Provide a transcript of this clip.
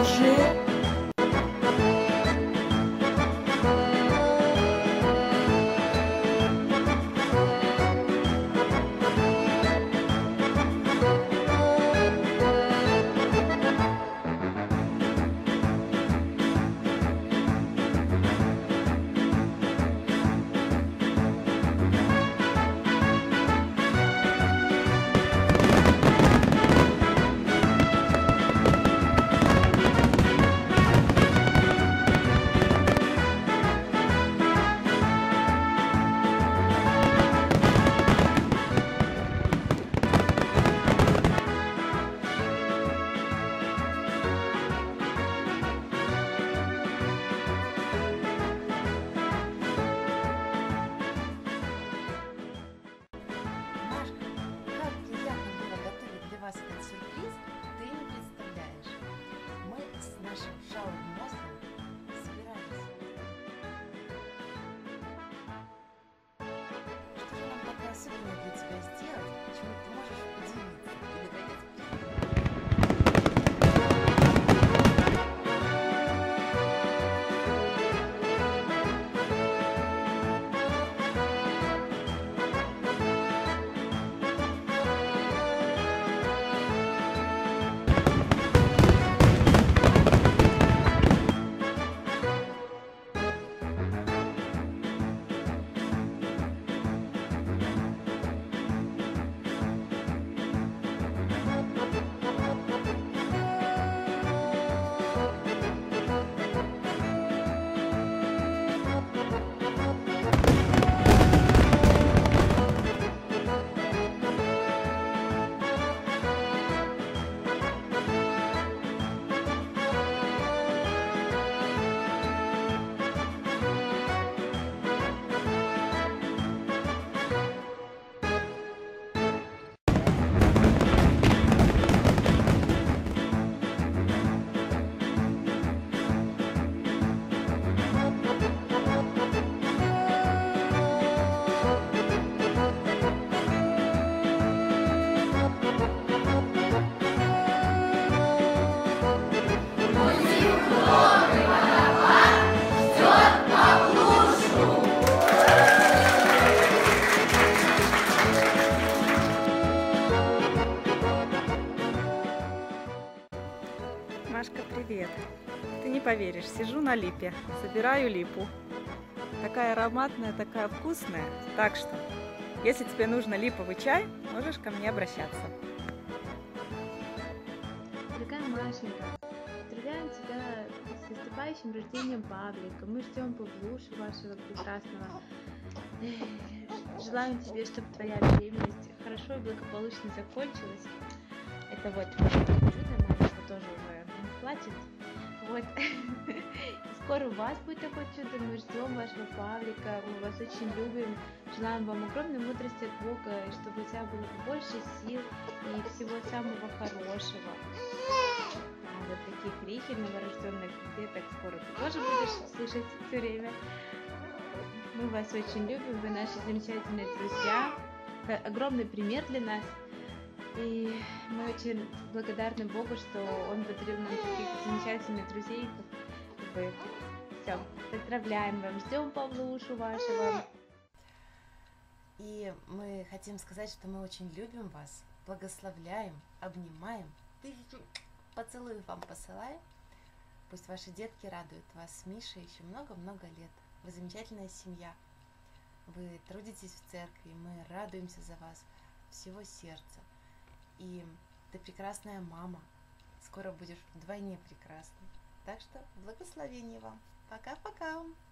уже. Машка, как приятно было готовить для вас этот сюрприз, ты не представляешь. Мы с нашим шаурмозом собирались. Что же нам такое особенное для тебя сделать, чему ты можешь удивиться и наконец Машка, привет! Ты не поверишь, сижу на липе, собираю липу. Такая ароматная, такая вкусная. Так что, если тебе нужно липовый чай, можешь ко мне обращаться. Дорогая Машенька, поздравляем тебя с наступающим рождением Павлика. Мы ждем Павлушу вашего прекрасного. Желаем тебе, чтобы твоя беременность хорошо и благополучно закончилась. Это вот чудо, мамочка тоже уже плачет. Вот. И скоро у вас будет такое чудо. Мы ждем вашего Павлика. Мы вас очень любим. Желаем вам огромной мудрости от Бога, и чтобы у тебя было больше сил и всего самого хорошего. А вот таких крики новорожденных деток скоро ты тоже будешь слышать все время. Мы вас очень любим, вы наши замечательные друзья. Это огромный пример для нас. И мы очень благодарны Богу, что Он подарил нам таких замечательных друзей, как вы. Все, поздравляем вам, ждем Павлушу вашего. И мы хотим сказать, что мы очень любим вас, благословляем, обнимаем, поцелуй вам посылаем. Пусть ваши детки радуют вас с Мишей еще много-много лет. Вы замечательная семья. Вы трудитесь в церкви, мы радуемся за вас всего сердца. И ты прекрасная мама. Скоро будешь вдвойне прекрасной. Так что благословения вам. Пока-пока.